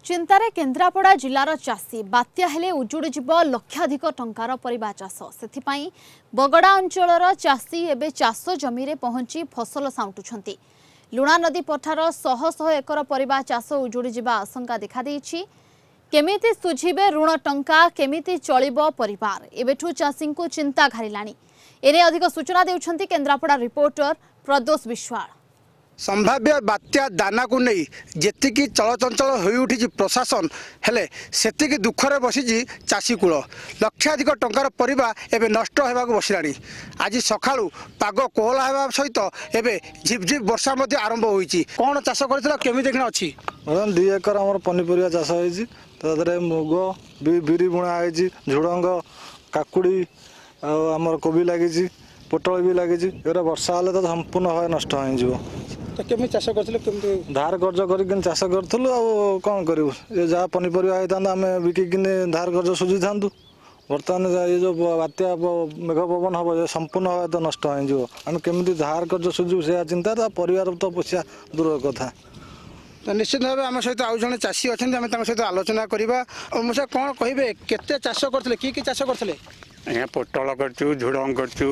चिंतारे केन्द्रापड़ा जिलार चाषी बात्या हेले उजुड़ी जीव लक्षाधिक टंकार परिबा चाष से बगड़ा अंचलर चाषी एवं चाष जमी रे पहुंची फसल साउंटुछंती। लुणा नदी पठार शह शह एकर परिबा चाष उजुड़ी जीवा आशंका देखा देइछि। केमिति सुझिबे ऋण टंका केमिति चलिबो परिवार एबेठु चाषी को चिंता घारिलाणी। एने अधिक सूचना देउछंती केन्द्रापड़ा रिपोर्टर प्रदोष विश्वाल। संभाव्य बात्या दाना को नहीं जेतिकी चलचंचल हो उठी प्रशासन हेले सेतिकी दुखरे बसी चाषी कूल लक्षाधिक टंकार परिबा एबे नष्ट होगा बसलानी। आज सकाळू पाग कोहला होगा सहित एबे झिपझिप वर्षा मध्य आरंभ होईची। कौन चाष करथिला केमी देखना अछि? 2 एकर हमर पनीपरिया चाष होईची। तदरे मुग बिरी बुणा होईची, झुडंग, काकुड़ी हमर कोबी लागिची, पोटल भी लागिची। एरा वर्षा हले तो संपूर्ण होय नष्ट होई जीवो। तो केमी चाष करथिले केमती धार कर्ज करिकिन चाष करथुलु आ कोन करिवु ए जा पनीपरिया आइतांदा हमें बिकिकिन धार कर्ज सुझी थांदु। वर्तमान ये जो बात्या मेघ पवन हम संपूर्ण हो तो नष्ट हो आम केमी धार कर्ज सुझु से चिंता परिवार तो पोषा दूर कथा। तो निश्चित भाव आम सहित आउ जड़े चाषी अच्छा आम सहित आलोचना करवा। मुझे कौन कहे केते चाष करथिले कि चाष करथिले? यहाँ पोटल करचु, झुडंग करचु,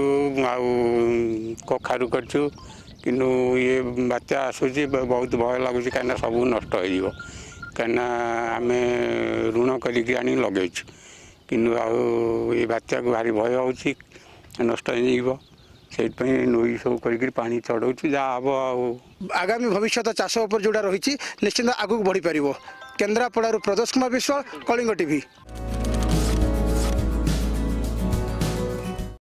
कखारू करचु, किंतु ये बात्या आसूची बहुत भय लगुच कहीं सब नष्ट हो कहीं आम ऋण करी आनी लगेचु किंतु ये बात्या को भारी भय हो नष्ट हो नई सब कर पानी चढ़ाऊ जहाँ हम आगामी भविष्य चाष उपर जोड़ा रही निश्चिंत आगू बढ़ी पार। केन्द्रापड़ा प्रदोष कुमार विश्वाल, कलिंग टीवी।